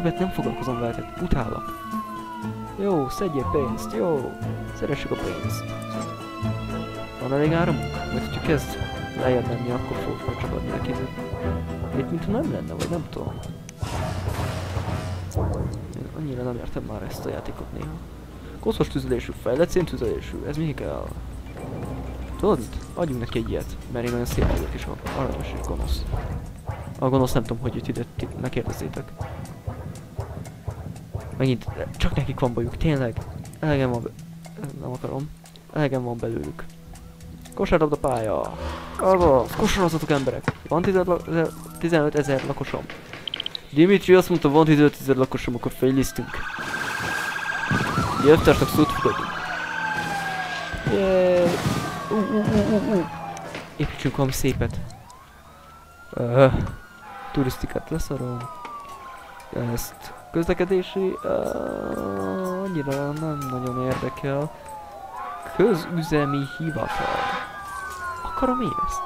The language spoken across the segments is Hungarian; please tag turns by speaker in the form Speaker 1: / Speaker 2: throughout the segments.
Speaker 1: többet nem foglalkozom veletek. Utálok. Jó, szedjél pénzt, jó. Szeressük a pénzt. Van elég áramunk? Vagy hogyha kezd lejjebb menni, akkor fogok majd csak adni neki időt. Itt mintha nem lenne, vagy nem tudom. Én annyira nem értem már ezt a játékot néha. Koszos tüzelésű, fejlett széntüzelésű, ez mi kell? Tudod mit? Adjunk neki egy ilyet, mert én olyan szép vagyok és aranyos és gonosz. A gonosz nem tudom, hogy jött ide, ne kérdezzétek. Megint, csak nekik van bajuk, tényleg. Elegem van nem akarom. Elegem van belőlük. Kosárlabda pálya. Azaz, kosarazatok emberek. Van 15 000 lakosom. Dimitri azt mondta, van 15 000 lakosom, akkor fejlesztünk. Jöttársak szót fogadjuk. Jeeeey. Építsünk valami szépet. Turisztikát leszarom. Ezt közlekedési annyira nem nagyon érdekel. Közüzemi hivatal. Akarom én ezt?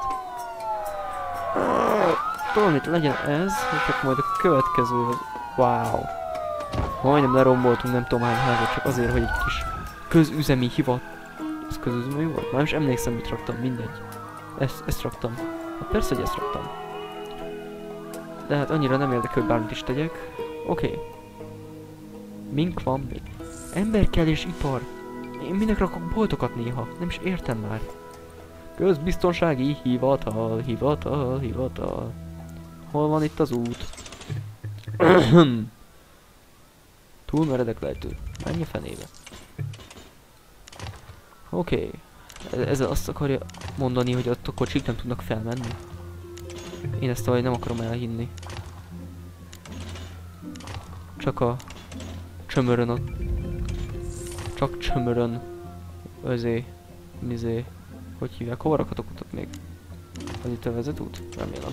Speaker 1: Tudom, mit legyen ez, csak majd a következő az... Wow. Majdnem leromboltunk nem tudom hány házat, csak azért, hogy egy kis közüzemi hivat... Ez közüzemi volt? Már is emlékszem, mit raktam, mindegy. Ezt raktam. Hát persze, hogy ezt raktam. De hát annyira nem érdekel, hogy bármit is tegyek. Oké. Mink van még? Ember kell és ipar. Én minek rakok boltokat néha? Nem is értem már. Közbiztonsági hivatal, hivatal. Hol van itt az út? Túl meredek lejtő. Menj a fenébe. Oké. Ez azt akarja mondani, hogy ott a kocsik nem tudnak felmenni. Én ezt valahogy nem akarom elhinni. Csak a csömörön ott. Csak csömörön. Mizé. Hogy hívják? Hova rakhatok utat még? Az itt a vezetút? Remélem.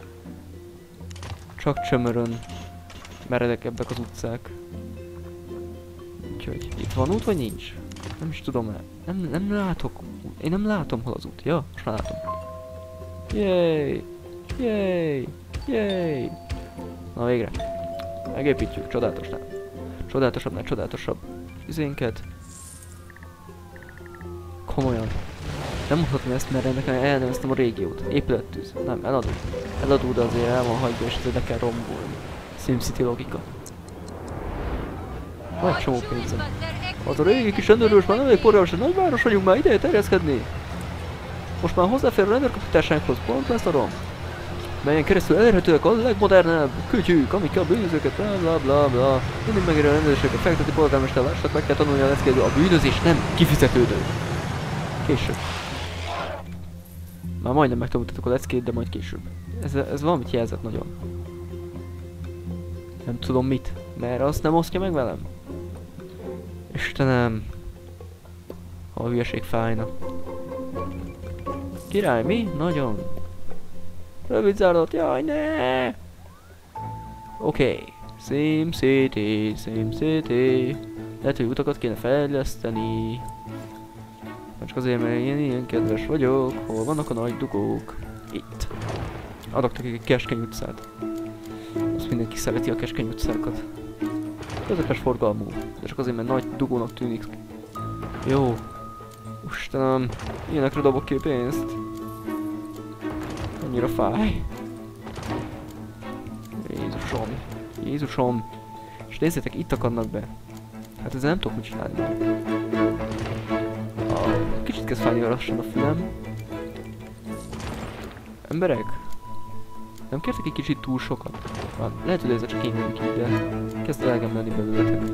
Speaker 1: Csak csömörön meredekebbek az utcák. Úgyhogy itt van út vagy nincs? Nem is tudom el. Nem látok. Én nem látom hol az út. Ja, most már látom. Jéj! Jéj! Jéj! Na végre. Megépítjük. Csodálatosnál. Csodálatosabbnál csodálatosabb. Izénket. Komolyan. Nem mondhatom ezt, mert ennek elneveztem a régiót. Épülettűz. Nem, eladó. Eladó, de azért el van hagyva, és ezért le kell rombolni. SimCity logika. Van egy csomó pénzem. Az a régi kis rendőrős már nem elég porjavas, egy nagyváros vagyunk, már ideje terjeszkedni. Most már hozzáfér a rendőrkapitásánkhoz, pont ezt a rom. Melyen keresztül elérhetőek a legmodernebb kütyük, amikkel a bűnözőket, bla bla bla. Mindig megér a rendőrséget, fekteti polgármester városnak meg kell tanulni a leckédő. A bűnözés nem kifizetődő. Később. Már majdnem megtanultatok a leckét, de majd később. Ez valamit jelzett nagyon. Nem tudom mit, mert azt nem osztja meg velem. Istenem. Ha a hülyeség fájna. Király, mi? Nagyon. Rövid zárat, jaj, ne! Oké. SimCity. Lehet, hogy utakat kéne fejleszteni. Csak azért, mert én ilyen kedves vagyok. Hol vannak a nagy dugók? Itt. Adok nekik egy keskeny utcát. Azt mindenki szereti a keskeny utcákat. Közepes forgalmú. De csak azért, mert nagy dugónak tűnik. Jó. Istenem. Ilyenekre dobok ki pénzt. Annyira fáj. Jézusom. Jézusom. És nézzétek, itt akadnak be. Hát ezzel nem tudok mit csinálni. Kicsit kezd fájni lassan a fülem. Emberek? Nem kértek egy kicsit túl sokat? Már lehet, hogy ez csak én vagyok így, de kezd elegem lenni belőletek.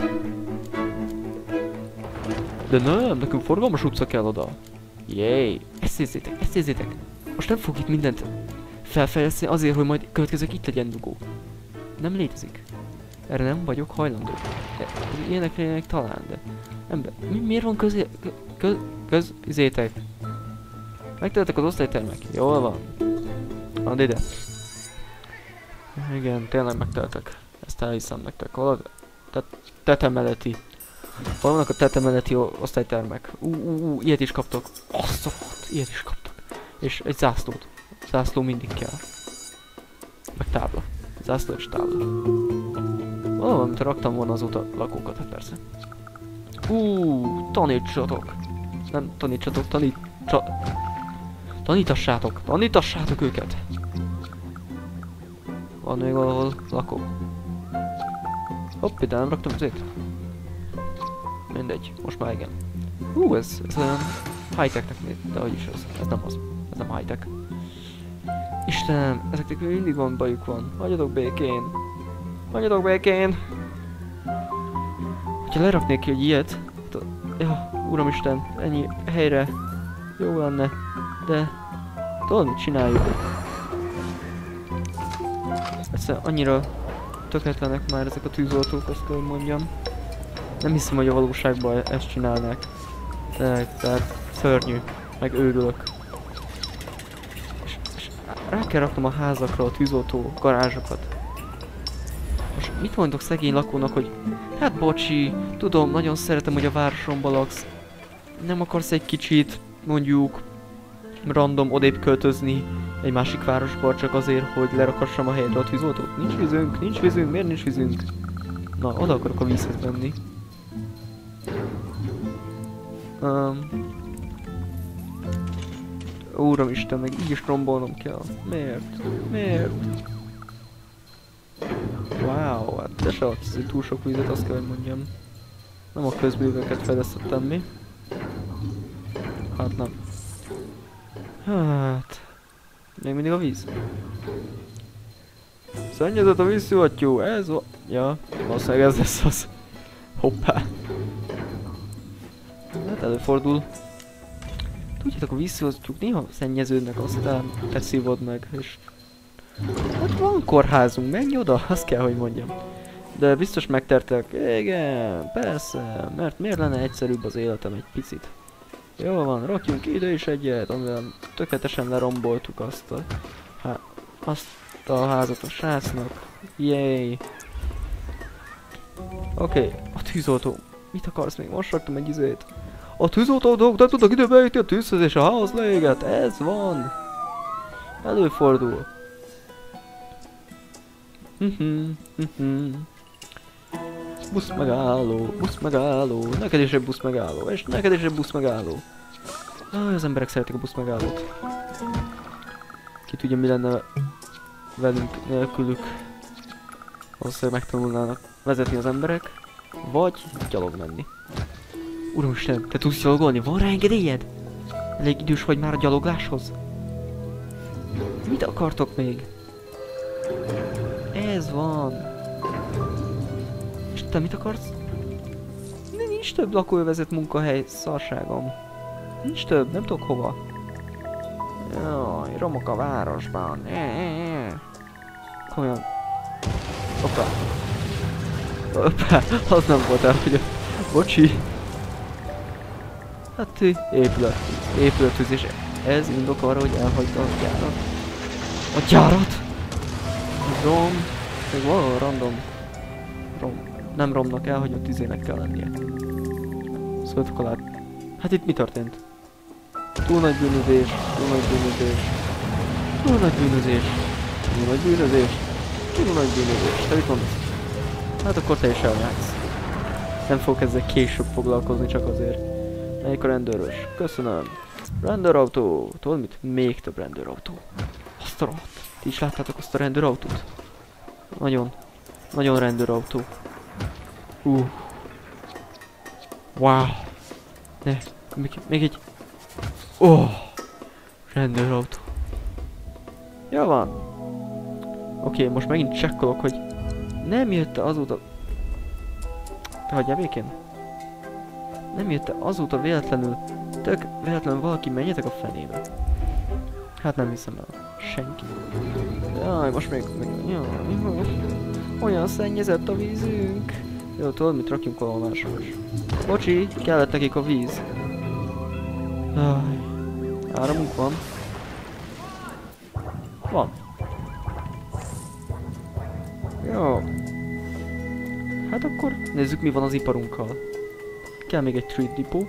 Speaker 1: De nem, nekünk forgalmas utca kell oda. Jéj! Ezt nézzétek! Most nem fog itt mindent felfejleszteni azért, hogy majd következők itt legyen dugó. Nem létezik. Erre nem vagyok hajlandó. Ilyenek legyenek talán, de... Ember, miért van izétek? Megteltek az osztálytermek? Jól van. Add ide. Igen, tényleg megteltek. Ezt elhiszem nektek. Hol a tetemeleti. Hol vannak a tetemeleti osztálytermek? Ilyet is kaptok. Azt a rohadt, ilyet is kaptok. És egy zászlót. Zászló mindig kell. Meg tábla. Zászló és tábla. Valamint raktam volna azóta lakókat, hát persze. Tanítsatok! Nem tanítsatok, tanítassátok! Tanítassátok őket! Van még valahol lakó. Hopp, ide nem raktam azért. Mindegy, most már igen. Ez olyan high-technek néz, de hogy is ez. Ez nem az. Ez nem high-tech. Istenem, ezeknek mindig van bajuk van. Hagyjatok békén. Hagyjatok békén! Ha leraknék egy ilyet, ja, uramisten, ennyi helyre jó lenne, de tudod, mit csináljuk? Egyszerűen annyira tökéletlenek már ezek a tűzoltók, azt kell, hogy mondjam. Nem hiszem, hogy a valóságban ezt csinálnák. Tehát szörnyű, meg őrülök. És rá kell raknom a házakra a tűzoltó garázsokat. Most mit mondok szegény lakónak, hogy hát bocsi, tudom, nagyon szeretem, hogy a városomban laksz. Nem akarsz egy kicsit, mondjuk, random odébb költözni egy másik városba csak azért, hogy lerakassam a helyedre a tűzoltót? Nincs vízünk, miért nincs vízünk? Na, oda akarok a vízhez menni. Úramisten, meg így is rombolnom kell. Miért? Wow, hát te se adsz túl sok vizet, azt kell, hogy mondjam. Nem a közműveket fejlesztettem mi. Hát nem. Hát... Még mindig a víz. Szennyezett a vízszivattyú, ez van. Ja, valószínűleg ez lesz az. Hoppá. Hát előfordul. Tudjátok, a vízszivattyúk néha szennyeződnek, aztán te szívod meg, és... Hát van kórházunk, menj oda, azt kell, hogy mondjam. De biztos megtertek. Igen, persze, mert miért lenne egyszerűbb az életem egy picit. Jó van, rakjunk ide is egyet, amivel tökéletesen leromboltuk azt a házat a srácnak. Yay! Oké, a tűzoltó. Mit akarsz még? Most raktam egy izét. A tűzoltók nem tudnak ide bejutni a tűzhöz és a ház leéget. Ez van. Előfordul. Busz megálló, neked is egy busz megálló, és neked is egy busz megálló. Az emberek szeretik a busz megállót. Ki tudja, mi lenne velünk nélkülük. Valószínűleg megtanulnának vezetni az emberek, vagy gyalog menni. Uramisten, te tudsz gyalogolni? Van rá engedélyed? Elég idős vagy már a gyalogláshoz? Mit akartok még? Ez van. És te mit akarsz? Nincs több lakóövezet munkahely, szarságom. Nincs több, nem tudok hova. Jaj, romok a városban. Komolyan. Hoppá. Hoppá, az nem volt el, hogy bocsi. Hát épülettűzés. Ez indok arra, hogy elhagyta a gyárat. A gyárat? Rom. Még valahol random. Nem romnak el, hogy a tüzének kell lennie. Szóltok alá. Hát itt mi történt? Túl nagy bűnözés. Te mit mondasz? Hát akkor te is elmehetsz. Nem fogok ezzel később foglalkozni, csak azért. Melyik a rendőrös? Köszönöm. Rendőrautó. Tudod mit? Még több rendőrautó. Azt a rohadt. Ti is láttátok azt a rendőrautót? Nagyon rendőrautó. Wow. Ne, még egy. Rendőrautó. Jó van. Oké, most megint csekkolok, hogy nem jött-e azóta... Te hagyjál békén? Nem jött-e azóta véletlenül... Tök véletlenül valaki, menjetek a fenébe. Hát nem hiszem el. Senki. Jaj, most még... Jaj, olyan szennyezett a vízünk. Jó, tudod mit, rakjunk valahol máshol is. Bocsi, kellett nekik a víz. Jaj. Áramunk van. Van. Jó. Hát akkor nézzük, mi van az iparunkkal. Kell még egy trade depot.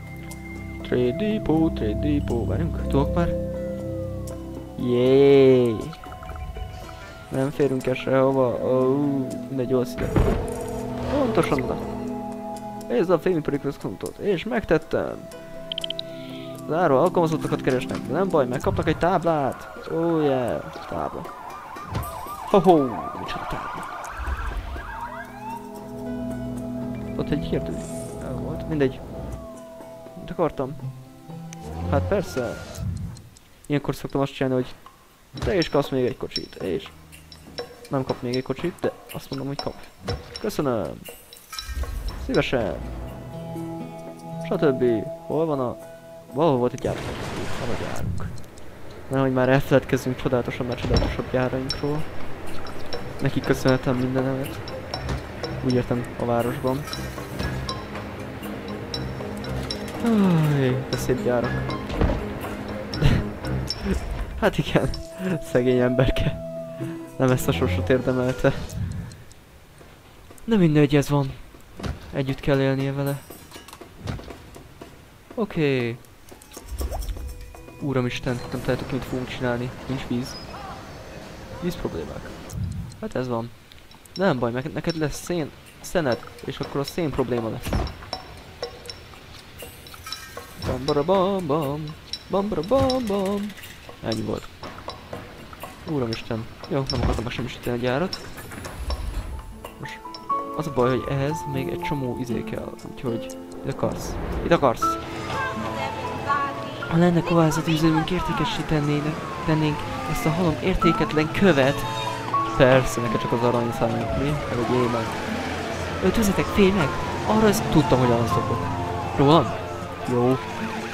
Speaker 1: Trade depot. Várjunk, tudok már? Jéééé. Nem férünk el sehova. Mindegy, jól szíve. Pontosan oda. Ez a fémipari központot. És megtettem. Zárva, alkalmazottakat keresnek, de nem baj, megkapnak egy táblát. Oh yeah, tábla. Ho-ho, micsoda tábla. Ott egy hirdő. El volt, mindegy. Mit akartam? Hát persze. Ilyenkor szoktam azt csinálni, hogy te is kapsz még egy kocsit, és nem kap még egy kocsit, de azt mondom, hogy kap. Köszönöm. Szívesen. Stb. Hol van a... Valahol volt egy gyár. Hol a gyárunk? Nehogy már elfeledkezzünk csodálatosan, már csodálatosabb gyárainkról. Nekik köszönhetem mindenemet. Úgy értem a városban. De szép gyárak. Hát igen, szegény emberke. Nem ezt a sorsot érdemelte. Nem mindegy, ez van. Együtt kell élnie vele. Oké. Uramisten, nem tehetek, mit fogunk csinálni. Nincs víz. Víz problémák. Hát ez van. Nem baj, neked lesz szened, és akkor a szén probléma lesz. Bam-bara-bam-bam. Bam-bara-bam-bam. Ennyi volt. Uramisten. Jó, nem akartam megsemmisíteni a gyárat. Most az a baj, hogy ehhez még egy csomó izé kell, úgyhogy itt akarsz. Itt akarsz. Ha lenne kovászati üzemünk, tennénk ezt a halom értéketlen követ. Persze, neked csak az arany számít, mi? Meg egy éjjel. Öltözetek, félj meg! Arra ezt tudtam, hogy arra szokott. Rólam? Jó.